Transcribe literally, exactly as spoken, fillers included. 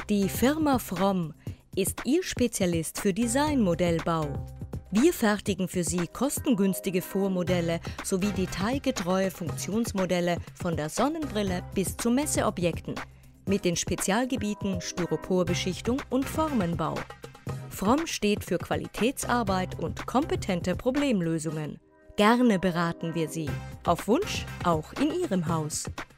Die Firma Fromm ist Ihr Spezialist für Designmodellbau. Wir fertigen für Sie kostengünstige Vormodelle sowie detailgetreue Funktionsmodelle von der Sonnenbrille bis zu Messeobjekten mit den Spezialgebieten Styroporbeschichtung und Formenbau. Fromm steht für Qualitätsarbeit und kompetente Problemlösungen. Gerne beraten wir Sie. Auf Wunsch auch in Ihrem Haus.